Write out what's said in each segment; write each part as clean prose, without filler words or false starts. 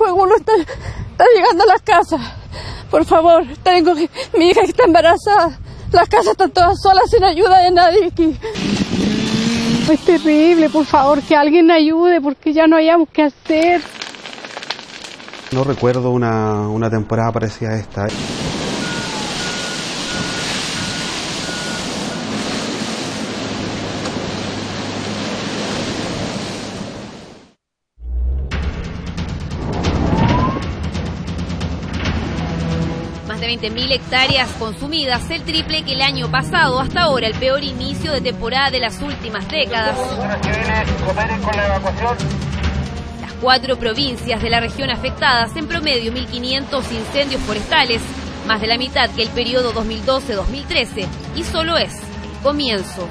fuego no está llegando a las casas. Por favor, mi hija que está embarazada. Las casas están todas solas sin ayuda de nadie aquí. Es terrible, por favor, que alguien ayude porque ya no hayamos qué hacer. No recuerdo una temporada parecida a esta. Más de 20.000 hectáreas consumidas, el triple que el año pasado. Hasta ahora el peor inicio de temporada de las últimas décadas. Las 4 provincias de la región afectadas, en promedio 1.500 incendios forestales, más de la mitad que el periodo 2012-2013, y solo es el comienzo.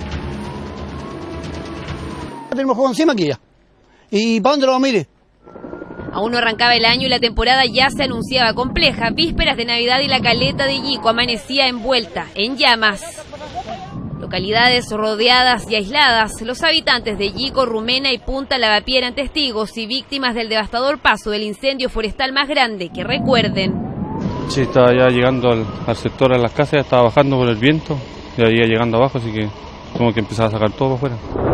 Tenemos fuego encima aquí ya. ¿Y para dónde lo vamos a ir? Aún no arrancaba el año y la temporada ya se anunciaba compleja. Vísperas de Navidad y la caleta de Yico amanecía envuelta en llamas. Localidades rodeadas y aisladas, los habitantes de Yico, Rumena y Punta Lavapié eran testigos y víctimas del devastador paso del incendio forestal más grande que recuerden. Sí, estaba ya llegando al sector, a las casas, ya estaba bajando por el viento, ya iba llegando abajo, así que como que empezaba a sacar todo para afuera.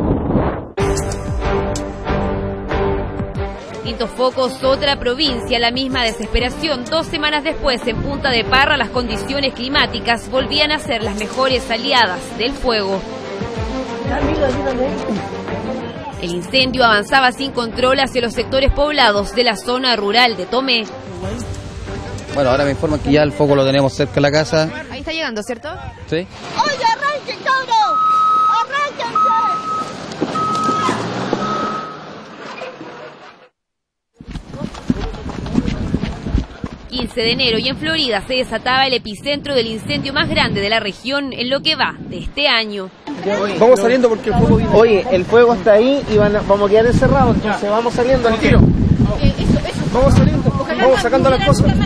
Distintos focos, otra provincia, la misma desesperación. 2 semanas después, en Punta de Parra, las condiciones climáticas volvían a ser las mejores aliadas del fuego. El incendio avanzaba sin control hacia los sectores poblados de la zona rural de Tomé. Bueno, ahora me informan que ya el foco lo tenemos cerca de la casa. Ahí está llegando, ¿cierto? Sí. ¡Oye, arranquen, cabros! ¡Arránquense! 15 de enero y en Florida se desataba el epicentro del incendio más grande de la región en lo que va de este año. Vamos saliendo porque el fuego viene. Oye, el fuego está ahí y vamos a quedar encerrados, entonces vamos saliendo al tiro. Vamos saliendo, vamos sacando las cosas.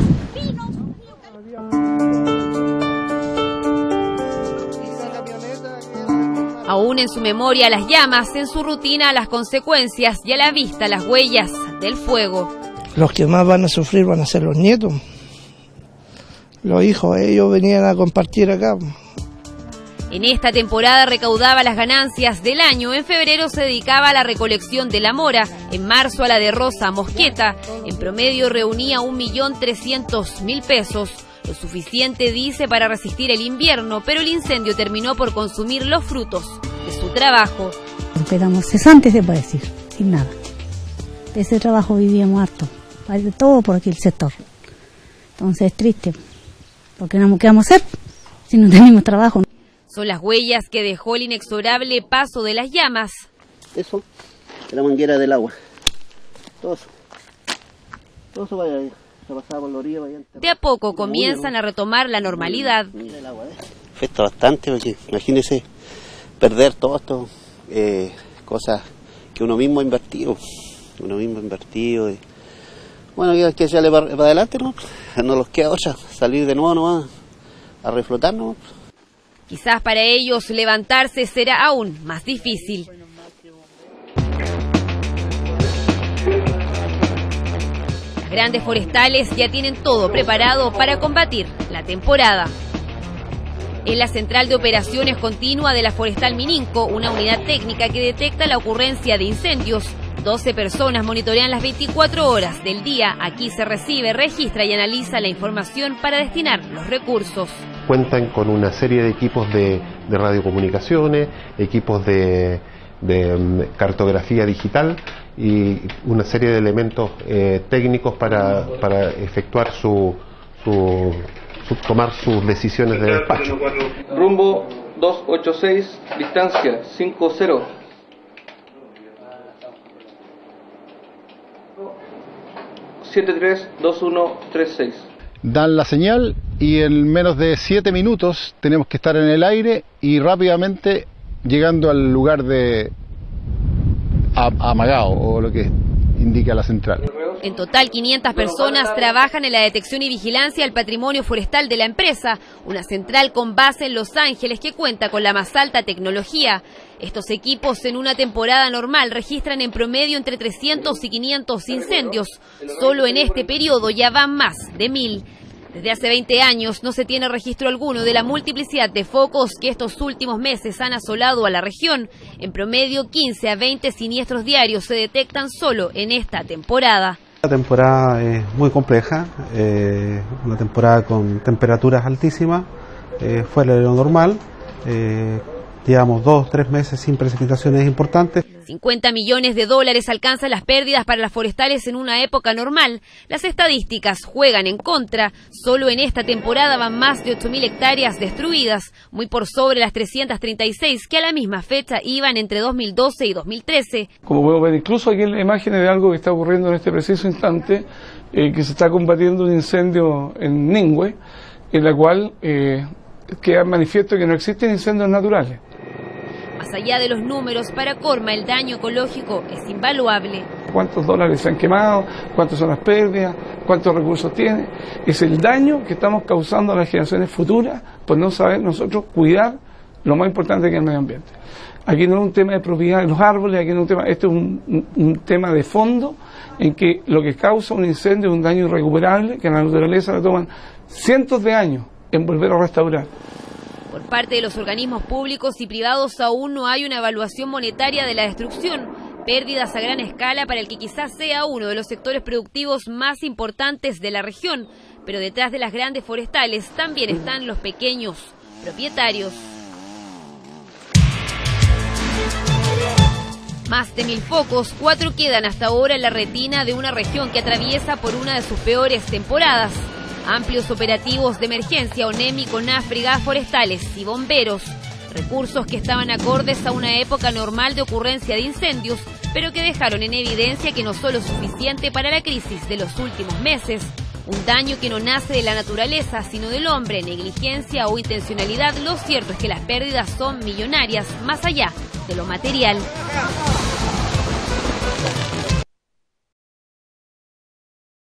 Aún en su memoria las llamas, en su rutina las consecuencias y a la vista las huellas del fuego. Los que más van a sufrir van a ser los nietos. Los hijos, ellos venían a compartir acá. En esta temporada recaudaba las ganancias del año. En febrero se dedicaba a la recolección de la mora, en marzo a la de rosa mosqueta. En promedio reunía 1.300.000 pesos. Lo suficiente, dice, para resistir el invierno, pero el incendio terminó por consumir los frutos de su trabajo. Quedamos cesantes, se puede decir, sin nada. De ese trabajo vivíamos harto, de todo por aquí el sector. Entonces es triste, porque ¿qué vamos a hacer si no tenemos trabajo? Son las huellas que dejó el inexorable paso de las llamas. Eso es la manguera del agua. Todo eso vaya ahí. Se pasaba por la orilla, vaya. De a poco comienzan a retomar la normalidad. Afecta bastante, porque imagínese perder todas estas cosas que uno mismo ha invertido. Bueno, que echarle para adelante, ¿no? No los queda otra, salir de nuevo nomás, a reflotar, ¿no? Quizás para ellos levantarse será aún más difícil. Las grandes forestales ya tienen todo preparado para combatir la temporada. En la Central de Operaciones Continua de la Forestal Mininco, una unidad técnica que detecta la ocurrencia de incendios. 12 personas monitorean las 24 horas del día. Aquí se recibe, registra y analiza la información para destinar los recursos. Cuentan con una serie de equipos de radiocomunicaciones, equipos de cartografía digital y una serie de elementos técnicos para efectuar tomar sus decisiones de despacho. Rumbo 286, distancia 50. ...732136. Dan la señal y en menos de 7 minutos tenemos que estar en el aire y rápidamente llegando al lugar de amagado o lo que indique a la central. En total, 500 personas trabajan en la detección y vigilancia del patrimonio forestal de la empresa, una central con base en Los Ángeles que cuenta con la más alta tecnología. Estos equipos en una temporada normal registran en promedio entre 300 y 500 incendios. Solo en este periodo ya van más de 1000. Desde hace 20 años no se tiene registro alguno de la multiplicidad de focos que estos últimos meses han asolado a la región. En promedio, 15 a 20 siniestros diarios se detectan solo en esta temporada. La temporada es muy compleja, una temporada con temperaturas altísimas, fuera de lo normal. Llevamos 2-3 meses sin precipitaciones importantes. 50 millones de dólares alcanzan las pérdidas para las forestales en una época normal. Las estadísticas juegan en contra. Solo en esta temporada van más de 8.000 hectáreas destruidas, muy por sobre las 336 que a la misma fecha iban entre 2012 y 2013. Como podemos ver incluso aquí en la imagen de algo que está ocurriendo en este preciso instante, que se está combatiendo un incendio en Ningüe, en la cual queda manifiesto que no existen incendios naturales. Más allá de los números, para Corma el daño ecológico es invaluable. ¿Cuántos dólares se han quemado? ¿Cuántas son las pérdidas? ¿Cuántos recursos tiene? Es el daño que estamos causando a las generaciones futuras por no saber nosotros cuidar lo más importante que es el medio ambiente. Aquí no es un tema de propiedad de los árboles, aquí no es un tema, este es un tema de fondo en que lo que causa un incendio es un daño irrecuperable que a la naturaleza le toman cientos de años en volver a restaurar. Por parte de los organismos públicos y privados aún no hay una evaluación monetaria de la destrucción. Pérdidas a gran escala para el que quizás sea uno de los sectores productivos más importantes de la región. Pero detrás de las grandes forestales también están los pequeños propietarios. Más de 1000 focos, 4 quedan hasta ahora en la retina de una región que atraviesa por una de sus peores temporadas. Amplios operativos de emergencia, ONEMI, CONAF, brigadas forestales y bomberos. Recursos que estaban acordes a una época normal de ocurrencia de incendios, pero que dejaron en evidencia que no solo es suficiente para la crisis de los últimos meses. Un daño que no nace de la naturaleza, sino del hombre, negligencia o intencionalidad. Lo cierto es que las pérdidas son millonarias, más allá de lo material.